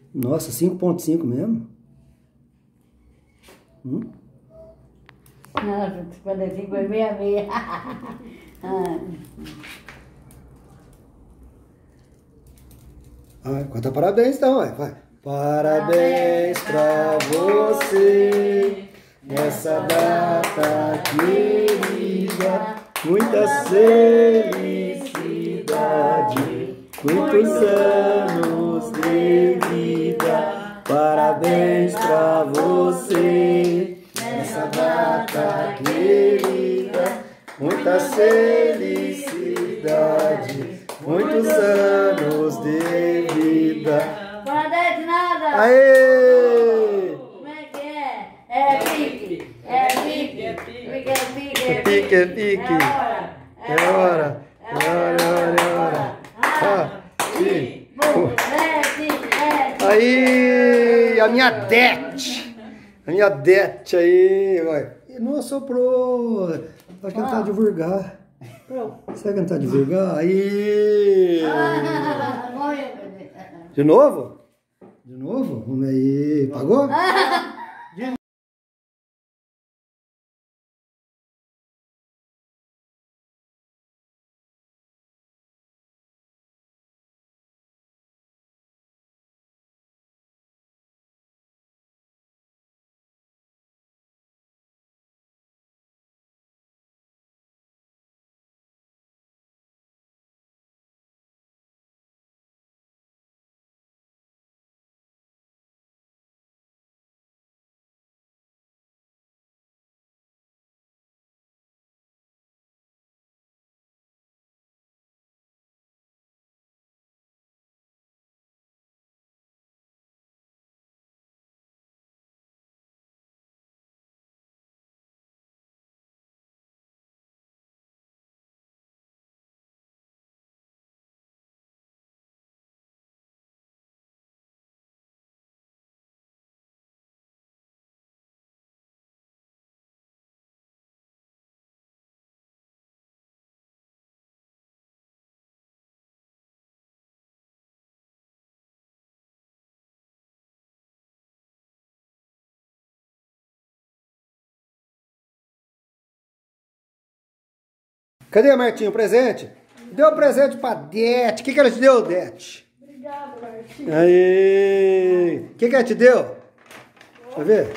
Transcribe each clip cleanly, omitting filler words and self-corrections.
Nossa, 5,5 mesmo? Nossa, 55 é 66. Conta parabéns então, vai. Parabéns pra você nessa data querida, muita felicidade, muitos anos de vida. Parabéns pra você nessa data querida, muita felicidade, muitos anos de vida. Parabéns, nada! Aê! Como é que é? É pique! É pique! É pique! É pique, é pique! É hora! É hora, é hora, é hora! Aí, a minha Det! A minha Det aí, vai! Não soprou! Acho que ela tá de vulgar. Será que ela tá de vulgar? Aí! De novo? De novo? Vamos aí. Pagou? Cadê, Martinho, o presente? Deu presente pra Det. O que ela te deu, Det? Obrigada, Martinho. Aí. O que ela te deu? Deixa eu ver.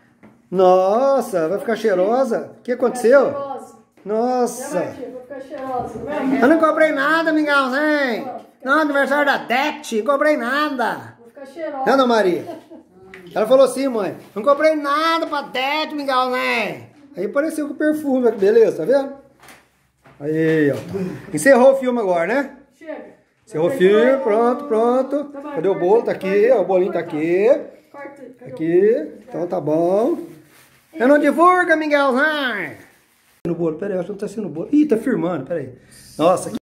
Nossa, vai ficar cheirosa. O que aconteceu? Nossa. Vou ficar cheirosa. Eu não comprei nada, mingauzinho. Não, aniversário da Det. Não comprei nada. Vou ficar cheirosa. Não, Ana Maria. Ela falou assim, mãe. Não comprei nada pra Det, mingauzinho. Aí apareceu com perfume, que beleza, tá vendo? Aí, ó. Encerrou o filme agora, né? Chega. Encerrou o filme, pronto. Cadê o bolo? Tá aqui, ó, o bolinho tá aqui. Aqui, então tá bom. Eu não divulga, Miguelzinho. No bolo, peraí, acho que não tá sendo bolo. Ih, tá firmando, peraí. Nossa,